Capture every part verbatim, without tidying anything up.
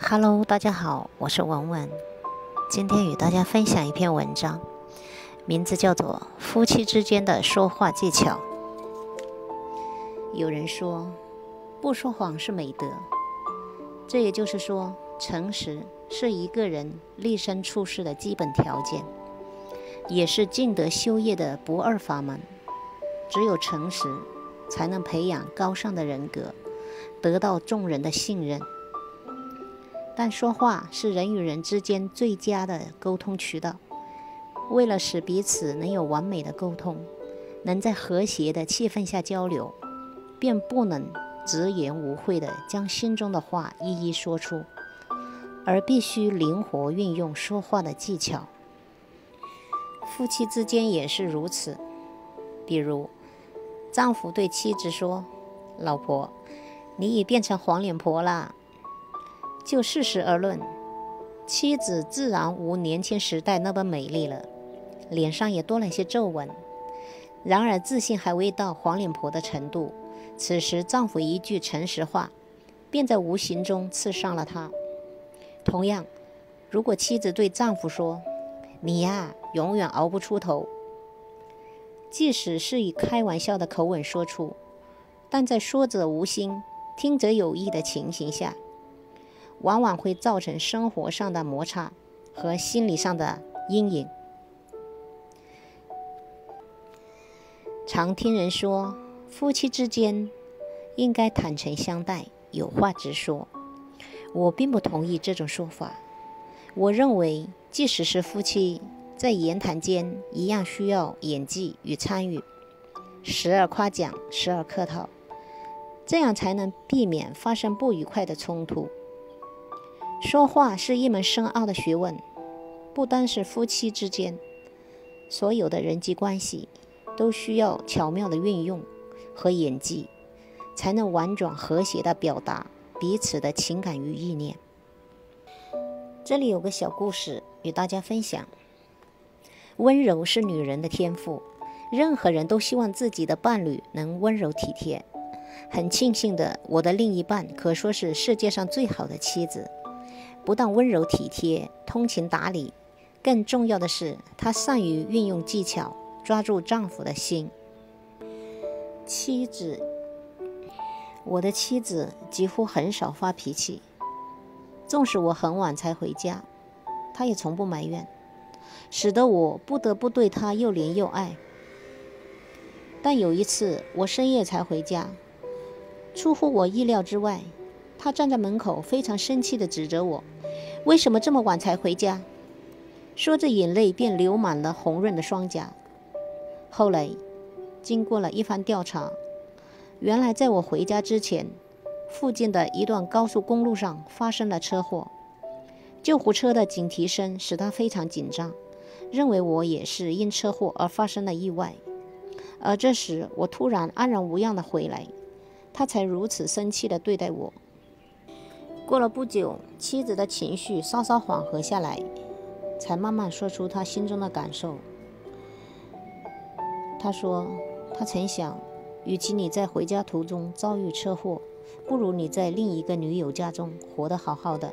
Hello，大家好，我是文文。今天与大家分享一篇文章，名字叫做《夫妻之间的说话技巧》。有人说，不说谎是美德，这也就是说，诚实是一个人立身处世的基本条件，也是尽德修业的不二法门。只有诚实，才能培养高尚的人格，得到众人的信任。但说话是人与人之间最佳的沟通渠道，为了使彼此能有完美的沟通，能在和谐的气氛下交流，便不能直言无讳地将心中的话一一说出，而必须灵活运用说话的技巧。夫妻之间也是如此，比如丈夫对妻子说：“老婆，你已变成黄脸婆啦。”就事实而论，妻子自然无年轻时代那般美丽了，脸上也多了一些皱纹。然而自信还未到黄脸婆的程度，此时丈夫一句诚实话，便在无形中刺伤了她。同样，如果妻子对丈夫说：“你呀，永远熬不出头”，即使是以开玩笑的口吻说出，但在说者无心，听者有意的情形下，往往会造成生活上的摩擦和心理上的阴影。常听人说，夫妻之间应该坦诚相待，有话直说。我并不同意这种说法。我认为，即使是夫妻，在言谈间一样需要演技与参与，时而夸奖，时而客套，这样才能避免发生不愉快的冲突。说话是一门深奥的学问，不单是夫妻之间，所有的人际关系都需要巧妙的运用和演技，才能婉转和谐地表达彼此的情感与意念。这里有个小故事与大家分享。温柔是女人的天赋，任何人都希望自己的伴侣能温柔体贴。很庆幸的，我的另一半可说是世界上最好的妻子。不但温柔体贴、通情达理，更重要的是，她善于运用技巧，抓住丈夫的心。妻子，我的妻子几乎很少发脾气，纵使我很晚才回家，她也从不埋怨，使得我不得不对她又怜又爱。但有一次，我深夜才回家，出乎我意料之外，她站在门口，非常生气地指责我，为什么这么晚才回家？说着眼泪便流满了红润的双颊。后来经过了一番调查，原来在我回家之前，附近的一段高速公路上发生了车祸。救护车的警笛声使他非常紧张，认为我也是因车祸而发生了意外。而这时我突然安然无恙地回来，他才如此生气地对待我。过了不久，妻子的情绪稍稍缓和下来，才慢慢说出她心中的感受。她说，她曾想，与其你在回家途中遭遇车祸，不如你在另一个女友家中活得好好的。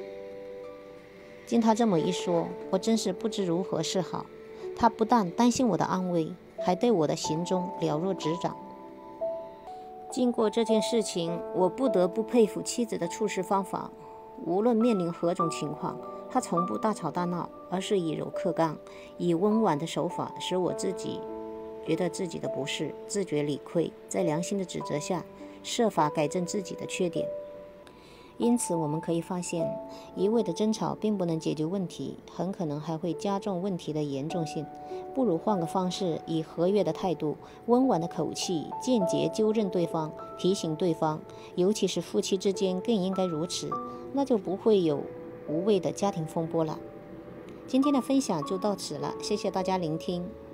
经她这么一说，我真是不知如何是好。她不但担心我的安危，还对我的行踪了若指掌。经过这件事情，我不得不佩服妻子的处事方法。无论面临何种情况，她从不大吵大闹，而是以柔克刚，以温婉的手法，使我自己觉得自己的不是，自觉理亏，在良心的指责下，设法改正自己的缺点。因此我们可以发现，一味的争吵并不能解决问题，很可能还会加重问题的严重性。不如换个方式，以和悦的态度、温婉的口气，间接纠正对方，提醒对方，尤其是夫妻之间更应该如此，那就不会有无谓的家庭风波了。今天的分享就到此了，谢谢大家聆听。